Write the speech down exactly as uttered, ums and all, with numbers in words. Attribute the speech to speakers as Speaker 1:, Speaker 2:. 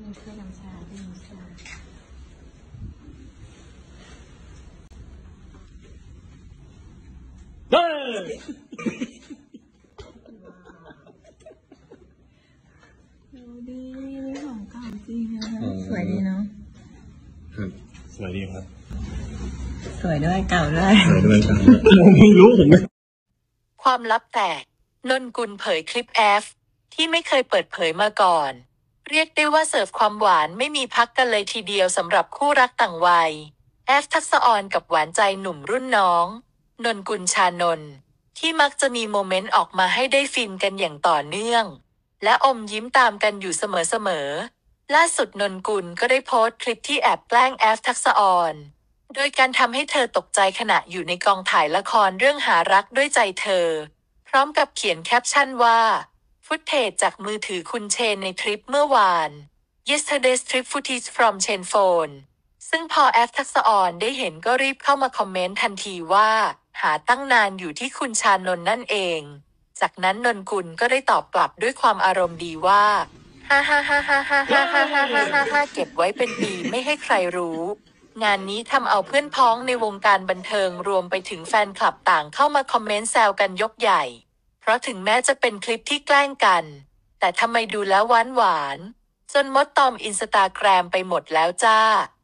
Speaker 1: มีเพื่อนน้ำชาที่น้ำชา
Speaker 2: เฮ้ย
Speaker 1: ดูดีของเก่าจริงนะสวยดีเนาะ
Speaker 2: ครับสวยดีครับ
Speaker 1: สวยด้วยเก่าด้วย
Speaker 2: สวยด้วยครับไม่รู้ผมไม่
Speaker 3: ความลับแตกนนกุลเผยคลิปแอฟที่ไม่เคยเปิดเผยมาก่อนเรียกได้ว่าเสิร์ฟความหวานไม่มีพักกันเลยทีเดียวสำหรับคู่รักต่างวัยแอฟทักษะออนกับหวานใจหนุ่มรุ่นน้องนนกุลชานนท์ที่มักจะมีโมเมนต์ออกมาให้ได้ฟินกันอย่างต่อเนื่องและอมยิ้มตามกันอยู่เสมอๆล่าสุดนนกุลก็ได้โพสต์คลิปที่แอบแกล้งแอฟทักษะออนโดยการทำให้เธอตกใจขณะอยู่ในกองถ่ายละครเรื่องหารักด้วยใจเธอพร้อมกับเขียนแคปชั่นว่าฟุตเทจจากมือถือคุณเชนในทริปเมื่อวาน Yesterday's trip footage from Chen phone ซึ่งพอแอฟทักษะออนได้เห็นก็รีบเข้ามาคอมเมนต์ทันทีว่าหาตั้งนานอยู่ที่คุณชานนท์นั่นเองจากนั้นนนกุลก็ได้ตอบกลับด้วยความอารมณ์ดีว่าฮ่าฮ่าฮ่าฮ่าฮ่าฮ่าฮ่าฮ่าฮ่าฮ่าฮ่าเก็บไว้เป็นปีไม่ให้ใครรู้งานนี้ทำเอาเพื่อนพ้องในวงการบันเทิงรวมไปถึงแฟนคลับต่างเข้ามาคอมเมนต์แซวกันยกใหญ่เพราะถึงแม้จะเป็นคลิปที่แกล้งกันแต่ทำไมดูแล้วหวานหวานจนมดตอมอินสตาแกรมไปหมดแล้วจ้า